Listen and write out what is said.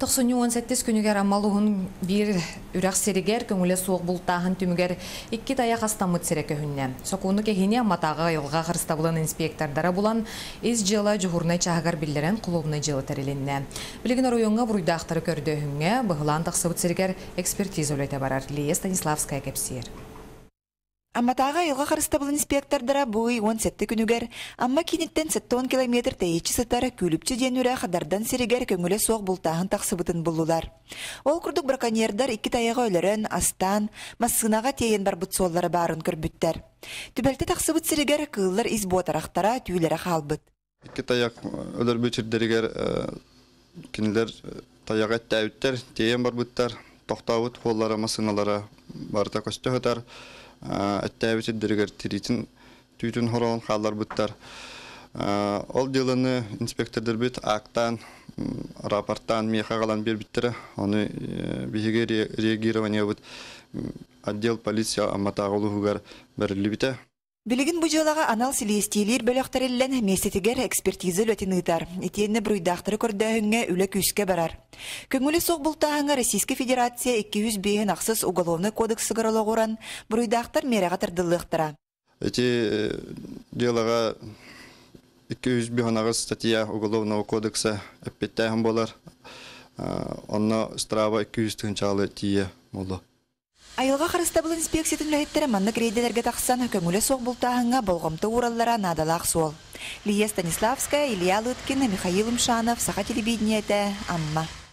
98 күнігер амалуғын бір үрәқ серігер көңілі соқ бұлтағын түмігер 2 таяқ астамыт серекі хүнне. Соқуыны кехіне матаға елға қырыста бұлан инспектордара бұлан из жылы жүғырнай чағығар білдерін құлуғынай жылы тәрелінне. Білігін оройонға бұруйдақтары көрді хүнге бұғылан тақсыбыт серігер экспертиза өлеті барар. Лия Станиславская кепсер. Амматаға елға қарыста бұл инспектордара бұй 17 күнігер, амма кенеттен 10 километр тәйетші сытары күліпчі денүрі қадардан серегер көңілі соқ бұлтағын тақсыбытын бұлылар. Ол күрдік браконьердар 2 таяғы өлерін, астан, массынаға тейін бар бұтсоллары барын көрбіттер. Түбәлті тақсыбыт серегер қылылар из ботарақтара түйілері қалбыт. 2 таяқ өлер бөчірдерігер кенілер таяға тәуіттер, тейін бар бұттар, тоқтауыт қоллары, массыналары барыта көсті өтар. Әттәбісі дірігер тиретін түйтін хоролын қалар бұттар. Ол деланы инспектордар бүт ақтан, рапорттан меха қалан бер біттірі. Оны бігеге реагирование бұт отдел полиция амматағы олығығар бәрілі біті. Білігін бұжылаға анал селестейлер бөліқтарылен местетігер экспертизы löтін ұйтар. Етені бұруйдақтыры көрдәхіңе үлі күске барар. Көңілі соқ бұлтағыңа Российская Федерация 200 бейін ақсыз уголовны кодексы ғырылы ғоран бұруйдақтыр мереға тырдылықтыра. Эти делаға 200 бейін ақыз статья уголовного кодекса әппеттәйін болар. Онна страва 200 түнчалы тие молы. Айылға қарыста бұл инспекциятын ләйттері манны крейделерге тақсан көңілі соқ бұлтағыңа болғымты ураллара надалақ сол. Лия Станиславская, Илья Лыткин, Михаил Мшанов, Саха телевидениеті, Амма.